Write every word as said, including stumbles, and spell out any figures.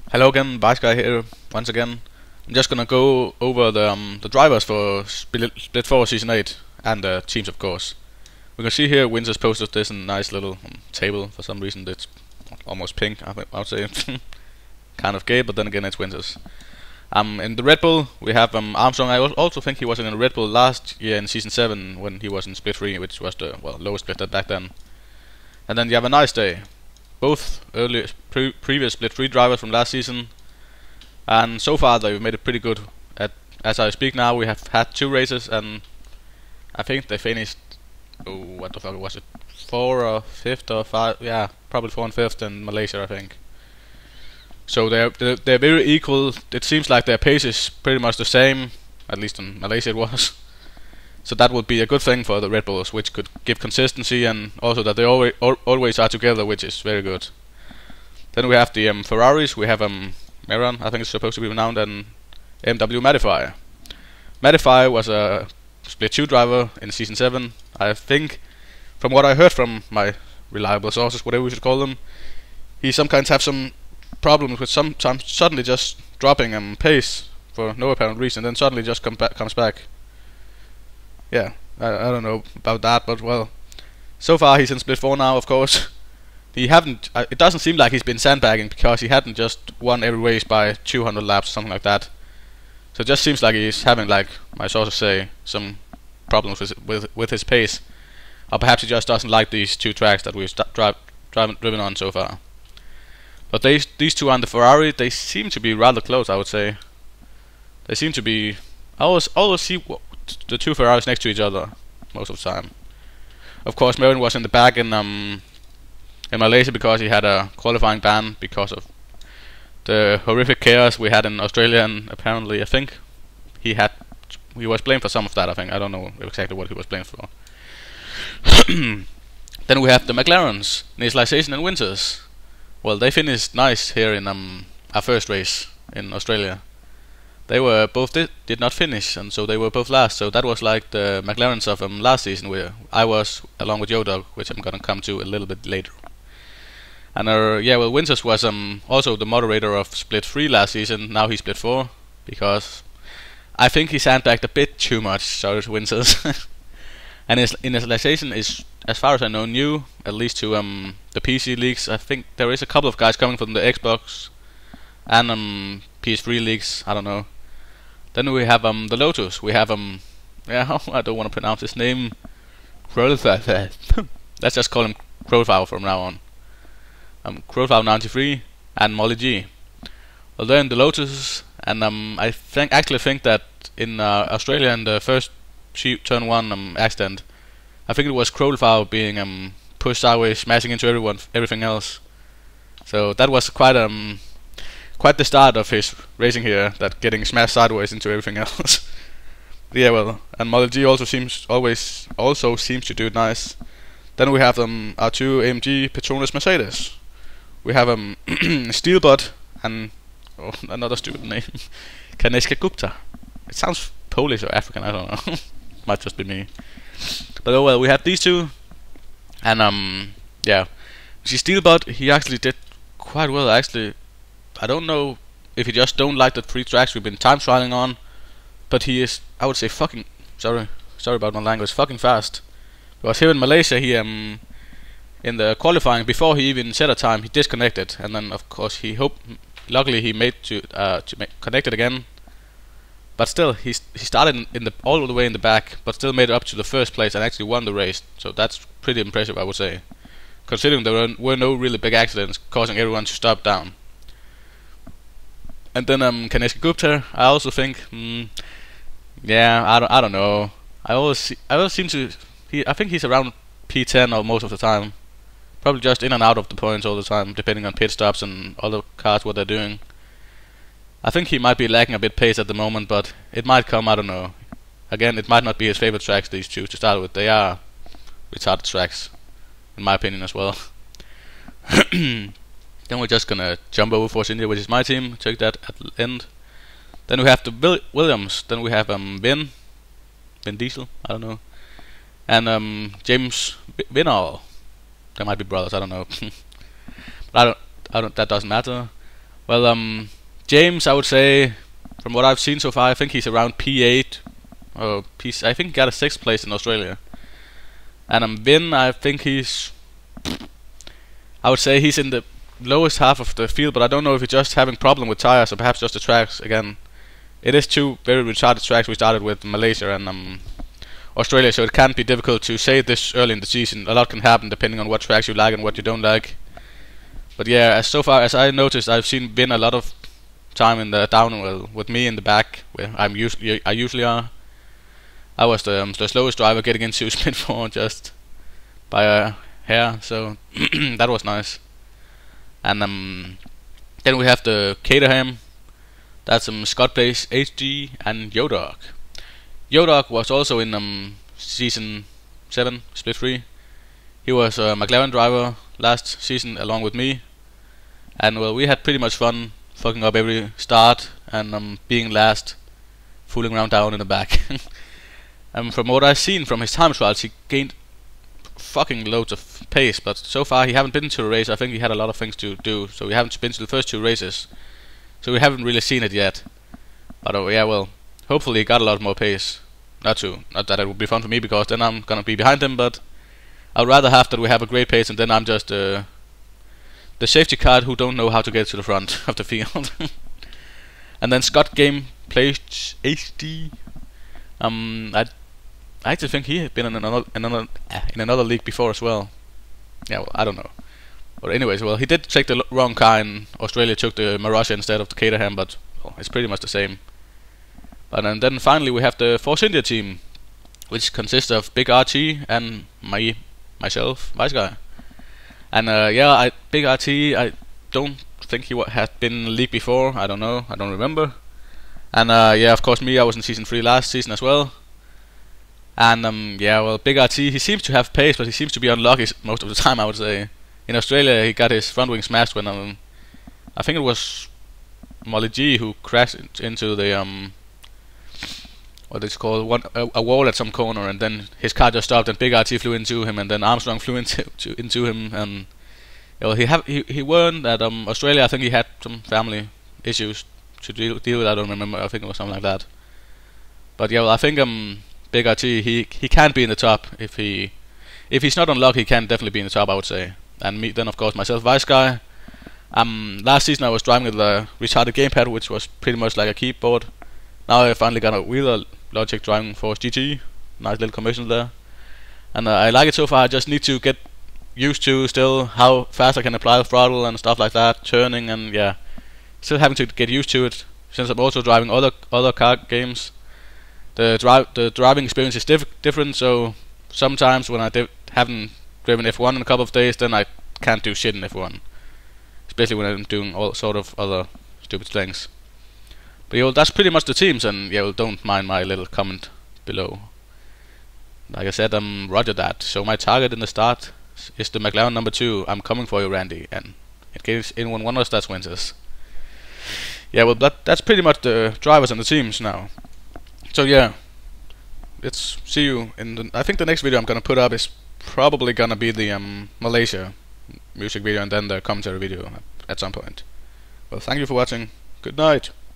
Hello again, Vice Guy here once again. I'm just gonna go over the um, the drivers for Split, Split four Season eight and the teams, of course. We can see here Winters posted this in a nice little um, table. For some reason it's almost pink, I, think, I would say. Kind of gay, but then again it's Winters. Um, in the Red Bull we have um, Armstrong. I also think he was in a Red Bull last year in Season seven when he was in Split three, which was the well lowest split back then. And then you have a nice day. Both early pre previous Split three drivers from last season, and so far they've made it pretty good. At as I speak now, we have had two races, and I think they finished. Oh, what the fuck was it? Four or fifth or five? Yeah, probably four and fifth in Malaysia, I think. So they're they're, they're very equal. It seems like their pace is pretty much the same, at least in Malaysia it was. So that would be a good thing for the Red Bulls, which could give consistency, and also that they always always are together, which is very good. Then we have the um, Ferraris. We have um, Meyran, I think it's supposed to be renowned, and M W Mattify. Mattify was a Split two driver in Season seven. I think, from what I heard from my reliable sources, whatever we should call them, he sometimes have some problems with sometimes suddenly just dropping um, pace for no apparent reason, then suddenly just come back, comes back. Yeah, I, I don't know about that, but well, so far he's in Split four now, of course. He haven't. Uh, it doesn't seem like he's been sandbagging because he hadn't just won every race by two hundred laps or something like that. So it just seems like he's having, like my sources say, some problems with with with his pace, or perhaps he just doesn't like these two tracks that we've dri driven driven on so far. But they, these two on the Ferrari, they seem to be rather close, I would say. They seem to be. I always always see the two Ferraris next to each other most of the time. Of course, Meyran was in the back in um in Malaysia because he had a qualifying ban because of the horrific chaos we had in Australia, and apparently I think he had he was blamed for some of that. I think I don't know exactly what he was blamed for. Then we have the McLarens, Initialization and Winters. Well, they finished nice here in um our first race in Australia. They were both did, did not finish, and so they were both last. So that was like the McLarens of um, last season, where I was along with Yodog, which I'm gonna come to a little bit later. And uh, yeah, well, Winters was um also the moderator of Split three last season. Now he's Split four because I think he sandbagged a bit too much. Sorry to Winters. And his initialization is, as far as I know, new, at least to um the P C leagues. I think there is a couple of guys coming from the Xbox and um P S three leagues. I don't know. Then we have um the Lotus. We have um yeah I don't want to pronounce his name. Let's just call him Crowfowl from now on. Um Crowfowl ninety-three and Molly G. Well, they're in the Lotus, and um I think actually think that in uh, Australia in the first turn one um accident, I think it was Crowfowl being um pushed sideways, smashing into everyone, everything else. So that was quite um. Quite the start of his racing here, that getting smashed sideways into everything else. Yeah, well, and Model G also seems always also seems to do it nice. Then we have um our two A M G Petronas Mercedes. We have um Steelbot and oh, another stupid name, Kaneshka Gupta. It sounds Polish or African, I don't know. Might just be me. But oh well, we have these two, and um yeah, see Steelbot, he actually did quite well actually. I don't know if he just don't like the three tracks we've been time trialing on, but he is, I would say, fucking sorry, sorry about my language, fucking fast. Because here in Malaysia, he um in the qualifying before he even set a time, he disconnected, and then of course he hoped, luckily he made to uh to make connect it again. But still, he he started in, in the all the way in the back, but still made it up to the first place and actually won the race. So that's pretty impressive, I would say, considering there were, were no really big accidents causing everyone to stop down. And then um, Kaneshka Gupta, I also think, mm, yeah, I don't, I don't know. I always, see, I always seem to, he, I think he's around P ten or most of the time, probably just in and out of the points all the time, depending on pit stops and other cars what they're doing. I think he might be lacking a bit pace at the moment, but it might come. I don't know. Again, it might not be his favorite tracks. These two to start with, they are retarded tracks, in my opinion as well. Then we're just gonna jump over Force India, which is my team. Check that at the end. Then we have the Will Williams. Then we have um Vin, Vin Diesel. I don't know, and um James Vinall. They might be brothers. I don't know. But I don't. I don't. That doesn't matter. Well, um, James, I would say, from what I've seen so far, I think he's around P eight or P. I think he got a sixth place in Australia. And um, Vin, I think he's, I would say he's in the lowest half of the field, but I don't know if he's just having problem with tires or perhaps just the tracks again. It is two very retarded tracks we started with, Malaysia and um, Australia, so it can be difficult to say this early in the season. A lot can happen depending on what tracks you like and what you don't like. But yeah, as so far as I noticed, I've seen Vin a lot of time in the downhill with me in the back, where I'm usually I usually are. I was the, um, the slowest driver getting into split four just by a hair, so that was nice. And um, then we have the Caterham. That's um, Scott Pace, H D, and Yodog. Yodog was also in um, season seven, split three. He was a McLaren driver last season along with me, and well, we had pretty much fun fucking up every start and um, being last, fooling around down in the back. And from what I've seen from his time trials, he gained fucking loads of pace, but so far he haven't been to a race. I think he had a lot of things to do, so we haven't been to the first two races, so we haven't really seen it yet. But oh yeah, well, hopefully he got a lot more pace. Not to, not that it would be fun for me, because then I'm gonna be behind him, but I'd rather have that we have a great pace and then I'm just uh, the safety car who don't know how to get to the front of the field. And then Scott Game Place H D. Um, I I actually think he had been in another in another in another league before as well. Yeah, well, I don't know. But anyways, well, he did take the l wrong car in Australia, took the Marussia instead of the Caterham, but well, it's pretty much the same. But and then finally we have the Force India team, which consists of Big R T and my myself, Vice Guy. And uh, yeah, I, Big R T, I don't think he had been in the league before. I don't know, I don't remember. And uh, yeah, of course me, I was in season three last season as well. And um, yeah, well, Big R T, he seems to have pace, but he seems to be unlucky most of the time, I would say. In Australia, he got his front wing smashed when um, I think it was Molly G who crashed into the um, what is it called, one, a, a wall at some corner, and then his car just stopped, and Big R T flew into him, and then Armstrong flew into to, into him, and yeah, well, he have he he won at um Australia. I think he had some family issues to deal deal with. I don't remember. I think it was something like that. But yeah, well, I think um Big R T, he he can be in the top if he if he's not unlucky. He can definitely be in the top, I would say. And me, then of course myself, Vice Guy. Um, last season I was driving with a retarded gamepad, which was pretty much like a keyboard. Now I finally got a Wheeler Logic driving Force G T. Nice little commercial there, and uh, I like it so far. I just need to get used to still how fast I can apply the throttle and stuff like that, turning, and yeah, still having to get used to it. Since I'm also driving other other car games, the drive the driving experience is diff different. So sometimes when I div haven't driven F one in a couple of days, then I can't do shit in F one, especially when I'm doing all sort of other stupid things. But yeah, well, that's pretty much the teams, and yeah, well, don't mind my little comment below. Like I said, I'm Roger that. So my target in the start is the McLaren number two. I'm coming for you, Randy, and in case anyone wonders, that's Winters. Yeah, well, that that's pretty much the drivers and the teams now. So yeah, let's see you in the. I think the next video I'm gonna put up is probably gonna be the um, Malaysia music video, and then the commentary video at some point. Well, thank you for watching. Good night.